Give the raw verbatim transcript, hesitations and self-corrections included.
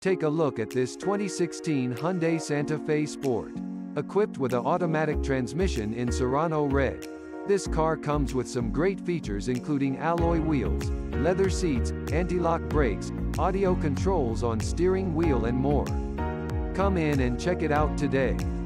Take a look at this twenty sixteen Hyundai Santa Fe Sport. Equipped with an automatic transmission in Serrano Red. This car comes with some great features including alloy wheels, leather seats, anti-lock brakes, audio controls on steering wheel and more. Come in and check it out today.